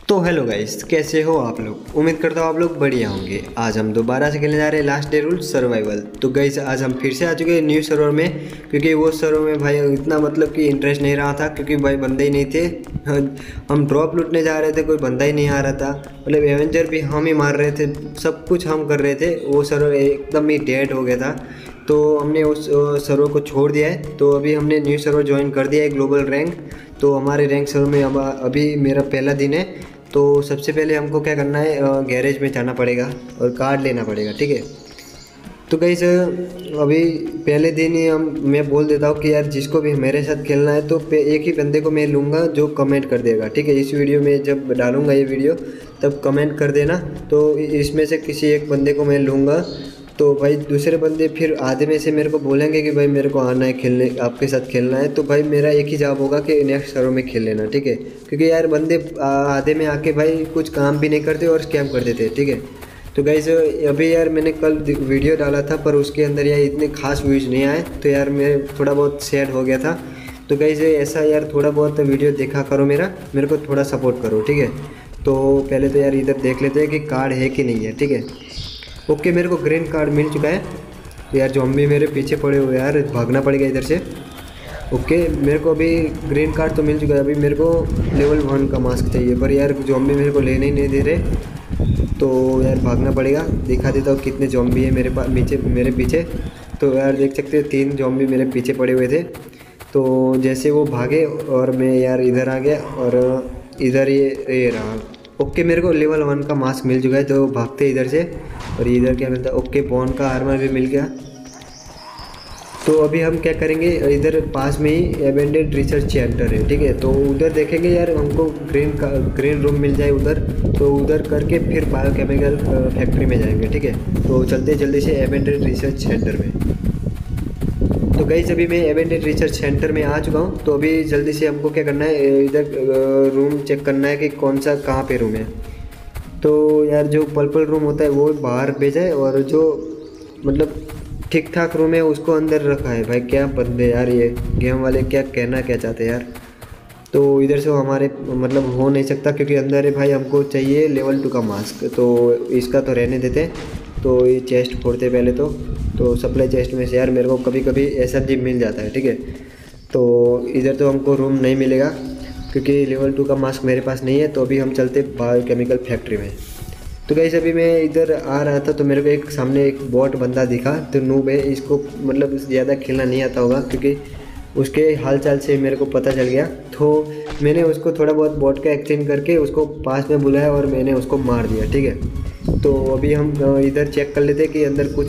तो hello guys, कैसे हो आप लोग। उम्मीद करता हूँ आप लोग बढ़िया होंगे। आज हम दोबारा से खेलने जा रहे हैं लास्ट डे रूल सर्वाइवल। तो गाइस आज हम फिर से आ चुके हैं न्यू सर्वर में, क्योंकि वो सर्वर में भाई इतना मतलब कि इंटरेस्ट नहीं रहा था, क्योंकि भाई बंदे ही नहीं थे। हम ड्रॉप लूटने जा रहे थे, कोई बंदा ही नहीं आ रहा था। मतलब एवेंजर भी हम ही मार रहे थे, सब कुछ हम कर रहे थे। वो सर्वर एकदम ही डेड हो गया था, तो हमने उस सर्वर को छोड़ दिया है। तो अभी हमने न्यू सर्वर ज्वाइन कर दिया है, ग्लोबल रैंक। तो हमारे रैंक सर्वर में अभी मेरा पहला दिन है। तो सबसे पहले हमको क्या करना है, गैरेज में जाना पड़ेगा और कार्ड लेना पड़ेगा, ठीक है। तो गाइस अभी पहले दिन ही मैं बोल देता हूँ कि यार जिसको भी मेरे साथ खेलना है तो एक ही बंदे को मैं लूँगा जो कमेंट कर देगा, ठीक है। इस वीडियो में जब डालूँगा ये वीडियो तब कमेंट कर देना। तो इसमें से किसी एक बंदे को मैं लूँगा। तो भाई दूसरे बंदे फिर आधे में से मेरे को बोलेंगे कि भाई मेरे को आना है खेलने, आपके साथ खेलना है। तो भाई मेरा एक ही जवाब होगा कि नेक्स्ट सर्वर में खेल लेना, ठीक है। क्योंकि यार बंदे आधे में आके भाई कुछ काम भी नहीं करते और स्कैम कर देते, ठीक है। तो गाइस अभी यार मैंने कल वीडियो डाला था, पर उसके अंदर यार इतने खास व्यूज़ नहीं आए, तो यार मैं थोड़ा बहुत सैड हो गया था। तो गाइस ऐसा यार थोड़ा बहुत वीडियो देखा करो, मेरे को थोड़ा सपोर्ट करो, ठीक है। तो पहले तो यार इधर देख लेते हैं कि कार्ड है कि नहीं है, ठीक है। ओके, मेरे को ग्रीन कार्ड मिल चुका है। तो यार ज़ॉम्बी मेरे पीछे पड़े हुए यार, भागना पड़ेगा इधर से। ओके, मेरे को अभी ग्रीन कार्ड तो मिल चुका है। अभी मेरे को लेवल 1 का मास्क चाहिए, पर यार ज़ॉम्बी मेरे को लेने ही नहीं दे रहे। तो यार भागना पड़ेगा। दिखा देता हूँ कितने ज़ॉम्बी है मेरे पीछे। तो यार देख सकते हो 3 ज़ॉम्बी मेरे पीछे पड़े हुए थे। तो जैसे वो भागे और मैं यार इधर आ गया और इधर ये रहा। ओके, मेरे को लेवल 1 का मास्क मिल चुका है। तो भागते इधर से। और इधर क्या मिलता है, ओके बॉन का आर्मर भी मिल गया। तो अभी हम क्या करेंगे, इधर पास में ही एबेंडेड रिसर्च सेंटर है, ठीक है। तो उधर देखेंगे यार हमको ग्रीन रूम मिल जाए उधर। तो उधर करके फिर बायोकेमिकल फैक्ट्री में जाएंगे, ठीक है। तो चलते जल्दी से एबेंडेड रिसर्च सेंटर में। तो गाइस अभी मैं एबेंडेड रिसर्च सेंटर में आ चुका हूँ। तो अभी जल्दी से हमको क्या करना है, इधर रूम चेक करना है कि कौन सा कहाँ पे रूम है। तो यार जो पर्पल रूम होता है वो बाहर भेजा है, और जो मतलब ठीक ठाक रूम है उसको अंदर रखा है। भाई क्या बंदे यार, ये गेम वाले क्या कहना क्या चाहते हैं यार। तो इधर से वो हमारे मतलब हो नहीं सकता, क्योंकि अंदर है भाई। हमको चाहिए लेवल 2 का मास्क, तो इसका तो रहने देते हैं। तो ये चेस्ट फोड़ते पहले तो सप्लाई चेस्ट में से यार मेरे को कभी कभी एसएमजी मिल जाता है, ठीक है। तो इधर तो हमको रूम नहीं मिलेगा, क्योंकि लेवल 2 का मास्क मेरे पास नहीं है। तो अभी हम चलते बायोकेमिकल फैक्ट्री में। तो गाइस अभी मैं इधर आ रहा था, तो मेरे को एक सामने एक बॉट बंदा दिखा। तो नूब है, इसको मतलब ज़्यादा खेलना नहीं आता होगा, क्योंकि उसके हाल चाल से मेरे को पता चल गया। तो मैंने उसको थोड़ा बहुत बॉट का एक्सचेंज करके उसको पास में बुलाया और मैंने उसको मार दिया, ठीक है। तो अभी हम इधर चेक कर लेते कि अंदर कुछ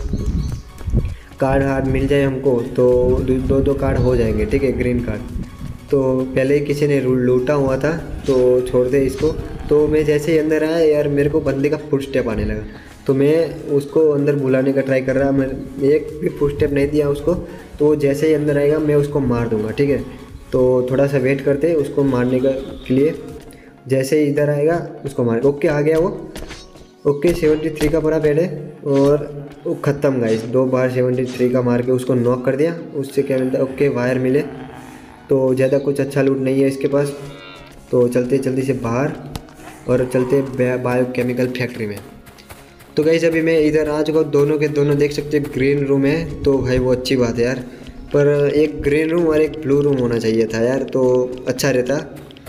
कार्ड हार्ड मिल जाए हमको। तो दो कार्ड हो जाएंगे, ठीक है, ग्रीन कार्ड। तो पहले ही किसी ने लूटा हुआ था, तो छोड़ दे इसको। तो मैं जैसे ही अंदर आया यार मेरे को बंदे का फुट स्टेप आने लगा। तो मैं उसको अंदर बुलाने का ट्राई कर रहा, मैं एक भी फुट स्टेप नहीं दिया उसको। तो जैसे ही अंदर आएगा मैं उसको मार दूंगा, ठीक है। तो थोड़ा सा वेट करते उसको मारने के लिए। जैसे ही इधर आएगा उसको मार। ओके, आ गया वो। ओके, 73 का पड़ा पहले, और वो ख़त्म गाइस। 2 बार 73 का मार के उसको नॉक कर दिया। उससे क्या मिलता है, ओके वायर मिले। तो ज़्यादा कुछ अच्छा लूट नहीं है इसके पास। तो चलते जल्दी से बाहर और चलते बायोकेमिकल फैक्ट्री में। तो गाइस अभी मैं इधर आ चुका हूँ। दोनों के दोनों देख सकते हैं ग्रीन रूम है, तो भाई वो अच्छी बात है यार। पर एक ग्रीन रूम और एक ब्लू रूम होना चाहिए था यार, तो अच्छा रहता।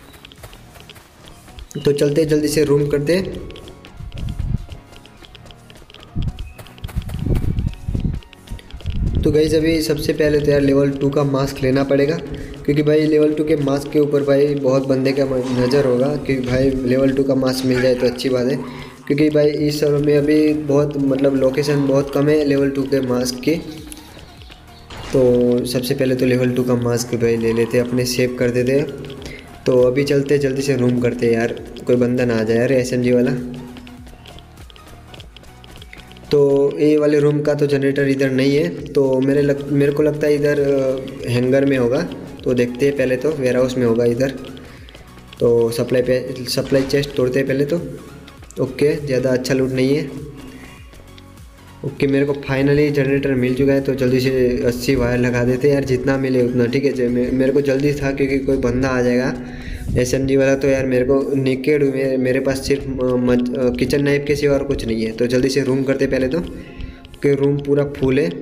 तो चलते जल्दी से रूम करते। तो गाइस अभी सबसे पहले तो यार लेवल 2 का मास्क लेना पड़ेगा, क्योंकि भाई लेवल 2 के मास्क के ऊपर भाई बहुत बंदे का नज़र होगा। क्योंकि भाई लेवल 2 का मास्क मिल जाए तो अच्छी बात है, क्योंकि भाई इस सर्वर में अभी बहुत मतलब लोकेशन बहुत कम है लेवल 2 के मास्क की। तो सबसे पहले तो लेवल 2 का मास्क भाई ले लेते, अपने सेव कर देते। तो अभी चलते जल्दी से रूम करते यार, कोई बंदा ना आ जाए यार एसएमजी वाला। तो ए वाले रूम का तो जनरेटर इधर नहीं है। तो मेरे को लगता है इधर हैंगर में होगा। तो देखते हैं, पहले तो वेयर हाउस में होगा इधर। तो सप्लाई चेस्ट तोड़ते हैं पहले तो। ओके, ज़्यादा अच्छा लूट नहीं है। ओके, मेरे को फाइनली जनरेटर मिल चुका है। तो जल्दी से 80 वायर लगा देते हैं यार, जितना मिले उतना, ठीक है। मेरे को जल्दी था क्योंकि कोई बंदा आ जाएगा SMG वाला तो यार मेरे को नेकेड, मेरे पास सिर्फ किचन नाइफ के सिवा और कुछ नहीं है। तो जल्दी से रूम करते पहले तो, कि रूम पूरा फुल है।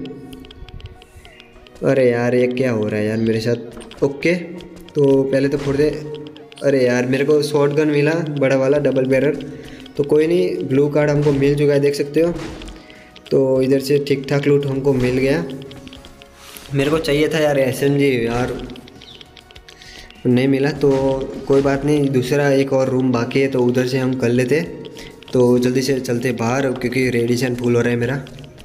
अरे यार ये क्या हो रहा है यार मेरे साथ। ओके तो पहले तो फोड़ दे। अरे यार मेरे को शॉटगन मिला बड़ा वाला डबल बैरल, तो कोई नहीं, ब्लू कार्ड हमको मिल चुका है देख सकते हो। तो इधर से ठीक ठाक लूट हमको मिल गया। मेरे को चाहिए था यार SMG यार, नहीं मिला तो कोई बात नहीं, दूसरा एक और रूम बाकी है तो उधर से हम कर लेते। तो जल्दी से चलते बाहर क्योंकि रेडिएशन फुल हो रहा है मेरा।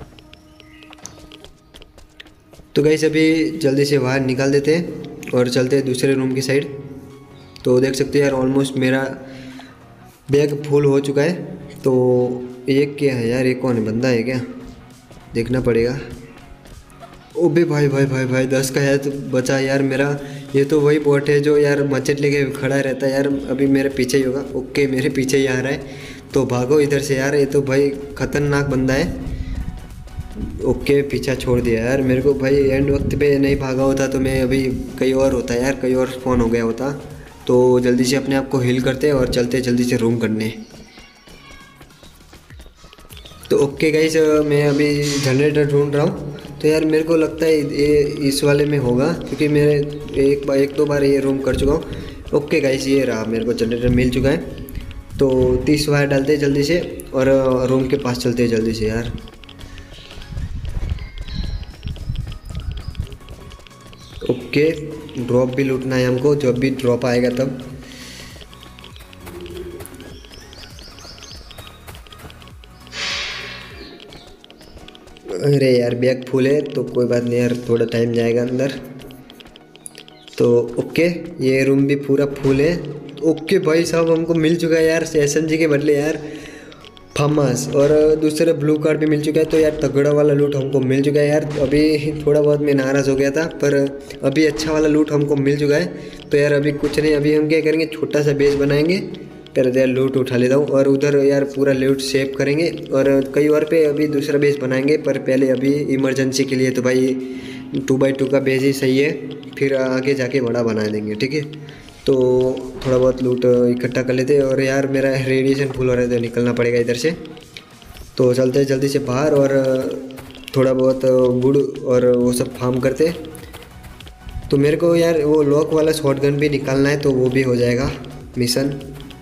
तो गाइस अभी जल्दी से बाहर निकाल देते हैं और चलते हैं दूसरे रूम की साइड। तो देख सकते हैं यार ऑलमोस्ट मेरा बैग फुल हो चुका है। तो ये क्या है यार, ये कौन है, बंदा है क्या, देखना पड़ेगा। ओबे भाई भाई भाई भाई 10 का है तो बचा यार मेरा। ये तो वही बॉट है जो यार मचेट लेके खड़ा रहता है यार, अभी मेरे पीछे ही होगा। ओके मेरे पीछे ही आ रहा है, तो भागो इधर से यार, ये तो भाई ख़तरनाक बंदा है। ओके पीछा छोड़ दिया यार मेरे को भाई, एंड वक्त पे नहीं भागा होता तो मैं अभी कहीं और होता यार, कहीं और स्पॉन हो गया होता। तो जल्दी से अपने आप को हील करते और चलते जल्दी से रूम करने। तो ओके गाइस मैं अभी जनरेटर ढूंढ रहा हूँ। तो यार मेरे को लगता है ये इस वाले में होगा क्योंकि मेरे एक दो बार ये रूम कर चुका हूँ। ओके गाइस ये रहा, मेरे को जनरेटर मिल चुका है। तो 30 वायर डालते हैं जल्दी से और रूम के पास चलते हैं जल्दी से यार। ओके ड्रॉप भी लूटना है हमको, जब भी ड्रॉप आएगा तब। अरे यार बैग फुल है तो कोई बात नहीं यार, थोड़ा टाइम जाएगा अंदर। तो ओके ये रूम भी पूरा फुल है। ओके भाई साहब हमको मिल चुका है यार SMG के बदले यार फार्मास, और दूसरा ब्लू कार्ड भी मिल चुका है। तो यार तगड़ा वाला लूट हमको मिल चुका है यार। अभी थोड़ा बहुत मैं नाराज़ हो गया था पर अभी अच्छा वाला लूट हमको मिल चुका है। तो यार अभी कुछ नहीं, अभी हम क्या करेंगे, छोटा सा बेस बनाएंगे, पहले यार लूट उठा लेता हूँ और उधर यार पूरा लूट सेव करेंगे और कई और पे अभी दूसरा बेस बनाएंगे। पर पहले अभी इमरजेंसी के लिए तो भाई 2x2 का बेस ही सही है, फिर आगे जाके बड़ा बना देंगे, ठीक है। तो थोड़ा बहुत लूट इकट्ठा कर लेते और यार मेरा रेडिएशन फुल हो रहा है तो निकलना पड़ेगा इधर से। तो चलते हैं जल्दी से बाहर और थोड़ा बहुत वुड और वो सब फार्म करते। तो मेरे को यार वो लॉक वाला शॉटगन भी निकालना है तो वो भी हो जाएगा मिशन।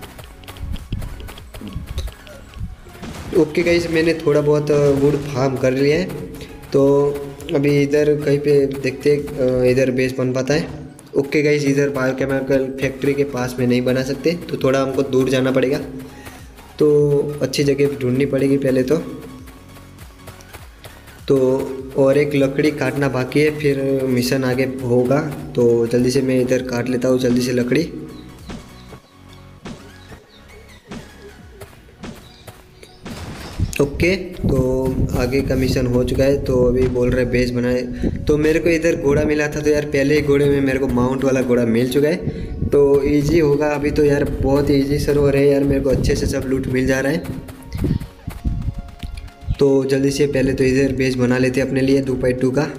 ओके गाइस मैंने थोड़ा बहुत वुड फार्म कर लिया है। तो अभी इधर कहीं पे देखते इधर बेस बन पाता है। ओके गाइस इधर बायोकेमिकल फैक्ट्री के पास में नहीं बना सकते, तो थोड़ा हमको दूर जाना पड़ेगा। तो अच्छी जगह ढूंढनी पड़ेगी पहले तो और एक लकड़ी काटना बाकी है, फिर मिशन आगे होगा। तो जल्दी से मैं इधर काट लेता हूँ जल्दी से लकड़ी। ओके तो आगे का मिशन हो चुका है। तो अभी बोल रहे बेस बनाए। तो मेरे को इधर घोड़ा मिला था, तो यार पहले ही घोड़े में मेरे को माउंट वाला घोड़ा मिल चुका है। तो इजी होगा अभी तो यार, बहुत इजी सर्वर है यार, मेरे को अच्छे से सब लूट मिल जा रहा है। तो जल्दी से पहले तो इधर बेस बना लेते हैं अपने लिए 2x2 का।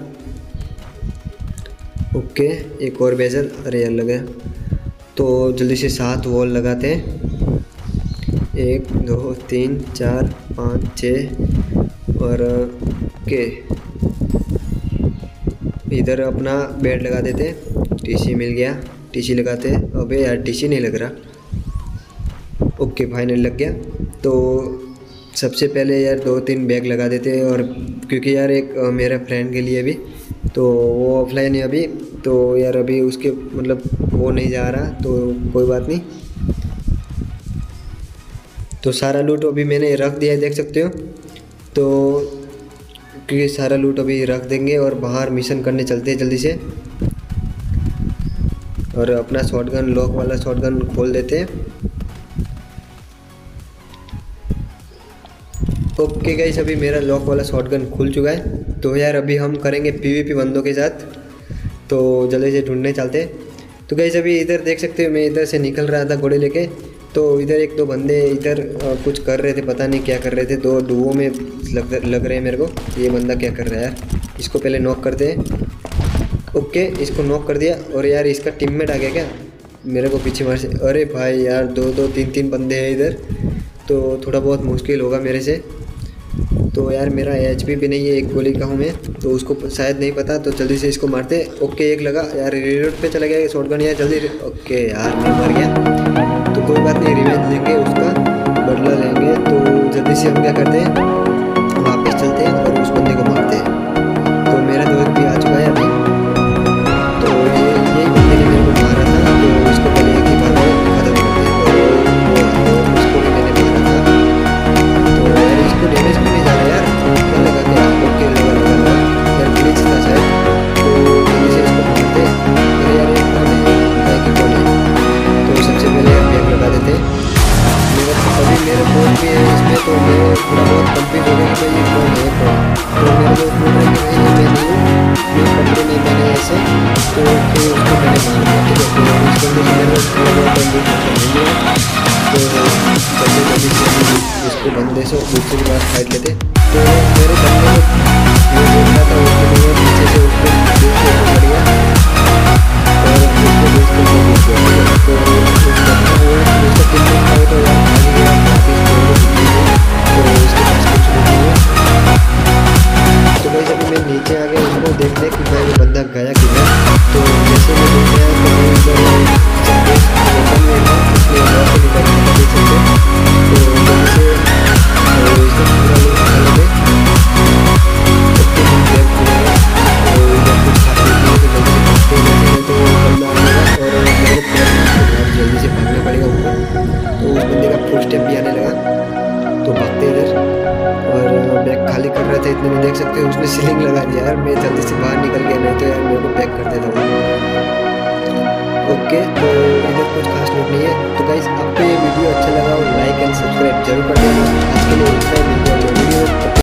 ओके एक और बेजल, अरे यार लगा। तो जल्दी से 7 वॉल लगाते हैं, 1 2 3 4 5 6 और के इधर अपना बेड लगा देते। टीसी मिल गया, टीसी लगाते हैं। अबे यार टीसी नहीं लग रहा। ओके फाइनल लग गया। तो सबसे पहले यार 2-3 बैग लगा देते हैं, और क्योंकि यार एक मेरा फ्रेंड के लिए भी, तो वो ऑफलाइन है अभी, तो यार अभी उसके मतलब वो नहीं जा रहा, तो कोई बात नहीं। तो सारा लूट अभी मैंने रख दिया है देख सकते हो। तो क्योंकि सारा लूट अभी रख देंगे और बाहर मिशन करने चलते हैं जल्दी से। और अपना शॉटगन लॉक वाला शॉटगन खोल देते हैं। ओके गाइस अभी मेरा लॉक वाला शॉटगन खुल चुका है। तो यार अभी हम करेंगे PvP बंदों के साथ, तो जल्दी से ढूंढने चलते हैं। तो गाइस अभी इधर देख सकते हो मैं इधर से निकल रहा था घोड़े लेके, तो इधर 1-2 बंदे इधर कुछ कर रहे थे, पता नहीं क्या कर रहे थे। 2 डुओ में लग रहे हैं मेरे को। ये बंदा क्या कर रहा है यार, इसको पहले नॉक करते हैं। ओके इसको नॉक कर दिया। और यार इसका टीममेट आ गया क्या, मेरे को पीछे मार से, अरे भाई यार 2-2 3-3 बंदे हैं इधर, तो थोड़ा बहुत मुश्किल होगा मेरे से। तो यार मेरा एचपी भी नहीं है, एक गोली का हूँ मैं, तो उसको शायद नहीं पता, तो जल्दी से इसको मारते। ओके एक लगा यार, रिलोड पे चला गया शॉटगन यार, जल्दी। ओके यार मैं मर गया, तो कोई बात नहीं, रिवेंज लेंगे, उसका बदला लेंगे। तो जल्दी से हम क्या करते हैं, वापस चलते हैं और उस बंदे को मारते हैं। तो मेरा दोस्त भी आ चुका है अभी, तो यही बंदे ने मेरे को मारा था, तो उसको पहले एक ही बार में खत्म करते हैं। और उसको भी मैंने मारा था, तो यार इसको डैमेज भी नहीं जा रहा यार, क्या लगा क्या। ओके लगा यार, ग्लिच था शायद, तो जल्दी से इसको मारते। अरे यार एक कौन है कि कौन है, तो सबसे पहले हम बैग लगा देते। अभी मेरे फोन भी है इसमें, तो मैं थोड़ा बहुत कंप्लीट हो गया कि भाई ये कौन है कौन। तो मेरे दोस्त बोल रहे हैं कि भाई ये मैं नहीं हूँ, मैं कमरे में मैंने ऐसे, तो फिर उसको मैंने मार दिया। ठीक है, तो इस बंदे से मेरे को थोड़ा बहुत नहीं है, तो जल्दी से इसको बंदे से दूसरी बार फाइट लेते। तो मेरे बंदे को ये बोल रहा था, उसको पीछे से उसको देख के पकड़ गया और उसको देख के पकड़ गया। तो उसका कितने खाए तो यार भाग गया वापिस, तो इसके पास कुछ नहीं है। तो भाई जब मैं नीचे आ गया उसको देखने कि भाई वो बंदा गया किधर, तो जैसे मैं देख रहा तो मैं इधर ओपन में था, इसलिए वहाँ से निकलने का भी चलते। तो जैसे इसको पूरा लोग खा लेते, हम बैग खुलेगा, तो इधर कुछ खा पी तो जल्दी से भागते हैं, तो बंदा आएगा और मेरे को जल्दी से भागना पड़ेगा ऊपर। तो उस बंदे का फुल स्टेप भी आने लगा, तो भागते इधर, और बैग खाली कर रहे थे इतने में देख सकते हो उसने सीलिंग लगा दिया यार। मैं जल्दी से बाहर निकल गया, नहीं तो यार मेरे को पैक कर देता हूँ। ओके, तो इधर कुछ खास नोट नहीं है। तो गाइस आपको ये वीडियो अच्छा लगा हो लाइक एंड सब्सक्राइब जरूर कर देना। आज के लिए इतना